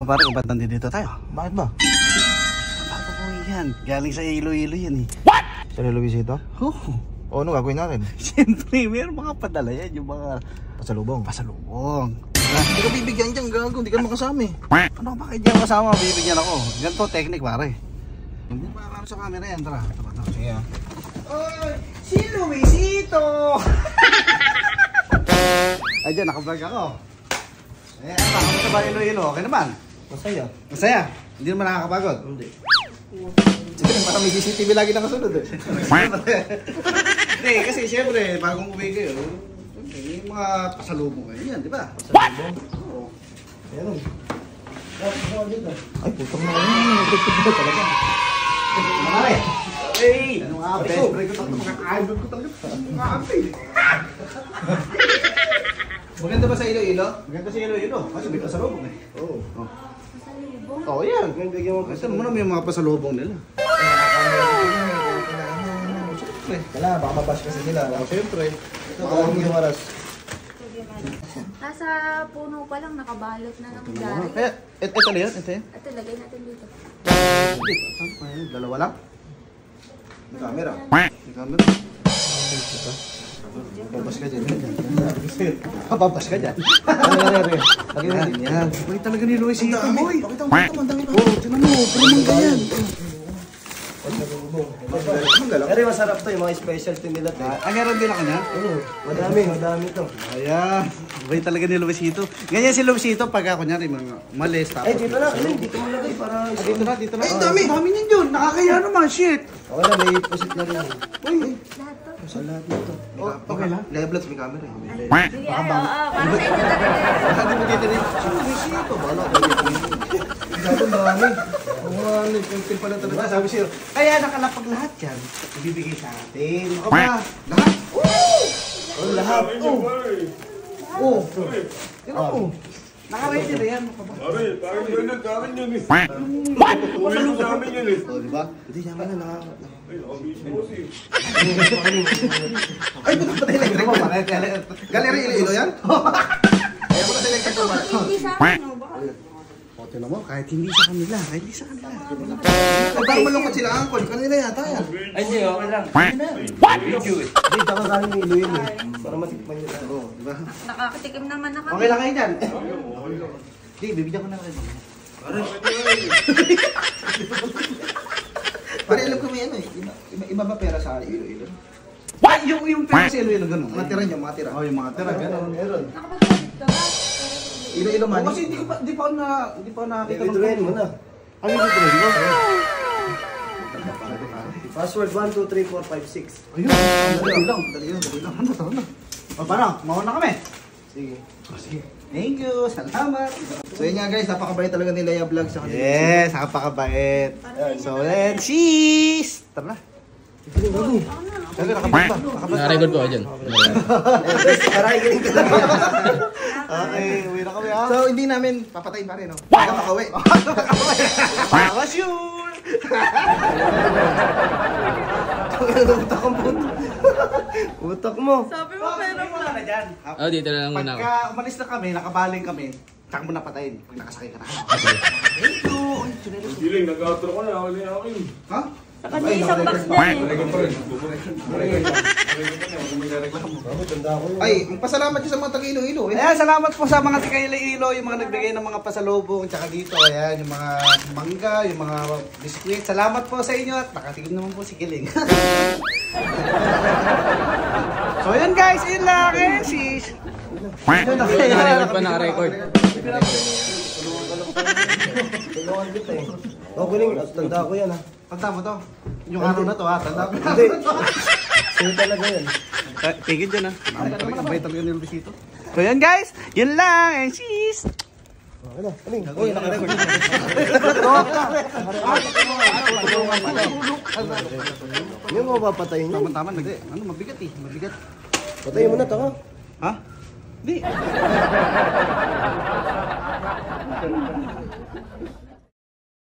pare, ba't nandito tayo? Bakit ba? Bago ko yan. Galing sa Iloilo yan eh. What? Sa Luisito? Oo. O ano gagawin natin? Siyempre, meron mga padala yan. Yung mga Pasalubong. pasalubong. Hindi ka bibigyan dyan, gago. Hindi ka makasama eh. Ano ba kayo dyan kasama? Bibigyan ako. Ganito technique pare. Hindi pa ano sa camera yan. Tara. Sige ah. Oy! Si Luisito! Ay dyan, nakablog ako. Eh, ano sa ba Iloilo? Okay naman. Masaya. Masaya. Hindi naman nakakapagod. Hindi. Sige, parang may CCTV lagi nakasunod eh. Hindi, kasi siyempre, bagong uwi kayo. May mga pasalubong kayo yan, di ba? Pasalubong? Oo. Meron. Ay, putang na kayo. Nagtagtag ba talaga? Mare! Hey! Ano nga, best friend ko talaga. Makaka-idol ko talaga. Makaka-idol. Maganda ba sa Iloilo? Maganda si Iloilo. Kasi may pasalubong eh. Oo. Oo, yan. Bigyan mo Kasi mo naman yung mga pasalubong nila. Siyempre. Wala, baka mabash kasi nila. Siyempre. Ito, kawang yung oras. Nasa puno pa lang, nakabalot na ng dari. Kaya, ito na yan? Ito yan? Ito, lagay natin dito. Dalawa lang? May camera. May camera. Babas ka dyan. Papabas ka dyan. Yan, yan. Uy, talaga ni Luisito, boy. Pakita mo, pakita mo, ang dami pa. Oo, tinan mo. Palamang ganyan. Pero masarap to, yung mga specialty nila. Ah, meron din ako niyan? Oo, madami to. Ayan. Uy, talaga ni Luisito. Ganyan si Luisito pag ako niyan, mga malis. Ay, dito na, dito mo lagay para... Dito na. Ay, dami. Dami niyan yun. Nakakaya naman, shit. Okay na, may posit na rin. Uy. Lahat to. Sa lahat nito. Okay lang. Live may camera. Sige, para sa inyo talaga. Sabi mo dito rin. Si Luisito. Bala ko dito. Gagawin dami. Ang nagpipil pala talaga. Sabi siya, kaya nakalapag lahat yan. Ibibigay sa atin. Ako ba? Lahat? Oh, lahat. Oh. Tignan mo. Naka-ready na yan. Pare, parang ganun namin yun eh. Pasalubong namin yun eh. Oh, di ba? Hindi naman na nakakot. Ay, nakabisi mo si. Ay, puto pa tayo electric. Galeri Iloilo yan? Ayaw mo kasi electric mo. Hindi sa akin, no? Baka. O, tinan mo, kahit hindi sa kanila. Ay, parang malungkot sila, Angkol. Kanila yata yan. Ay, hindi, okay lang. Video eh. Hindi, baka galing ni Iloilo eh. Para matikman nyo tayo. Oo, di ba? Nakakatikim naman na kami. Okay lang kayo dyan. Hindi, bibigyan ko na kayo. Pare, alam ko may ano eh. Iba ba pera sa Iloilo? What? Yung pera sa Iloilo, gano'n? Mga tira nyo, mga tira. Oh, yung mga tira, gano'n. Meron. Nakapagpalit ka ba? Iloilo Oh, money. kasi hindi pa ako nakakita ng Withdrawin mo na. Ano yung withdrawin mo? Password 123456. Ayun, dali lang. Ano? O, parang, mauna kami. Sige. Sige. Thank you, salamat. So yun nga guys, napakabait talaga nila yung vlog sa kanila. Yes, nakapakabait. So, let's cheese! Tara na. Sabi, nakabait ba? Naka-record po ako dyan. Aray, galing ka lang. Okay, uwi na kami ha. So hindi namin papatayin pa rin, no? Kaya makauwi. Bawas yun! Utak ang puto. Utak mo. Sabi mo, meron Wala na dyan. Oh, dito na lang muna ako. Pagka umalis na kami, nakabaling kami, tsaka mo napatayin pag nakasakay ka na. Thank you! Ay, chinelas mo. Giling, nag-outro ko na. Wala yung akin. Ha? Kasi isang box na eh. Ay, magpasalamat ka sa mga taga-Iloilo eh. Ayan, salamat po sa mga taga Iloilo, yung mga nagbigay ng mga pasalubong, tsaka dito, ayan, yung mga mangga, yung mga biskuit. Salamat po sa inyo at nakatikim naman po si Kiling. So yun guys, yun lang eh, sis. Naka-record pa, naka-record. Tulungan kita eh. Oh, galing. Tanda ko yan ha. Tanda mo to. Yung araw na to ha, tanda mo. Hindi. Sino talaga yan? Tigil dyan ha. Abay talaga ni Luisito. So yun guys, yun lang eh, sis. Ano? Aling? Uy, naka-record. Yung mga papatayin nyo. Tama-tama, ano, mabigat eh, mabigat. Patayin mo na, taka. Ha? Di.